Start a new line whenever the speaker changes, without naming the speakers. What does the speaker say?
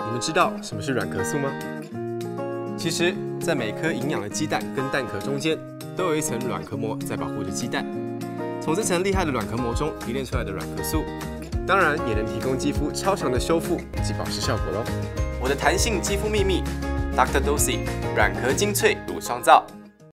你们知道什么是软壳素吗？其实，在每颗营养的鸡蛋跟蛋壳中间，都有一层软壳膜在保护着鸡蛋。从这层厉害的软壳膜中提炼出来的软壳素，当然也能提供肌肤超强的修复及保湿效果喽。我的弹性肌肤秘密 ，Dr. Dosi 软壳精粹乳霜皂。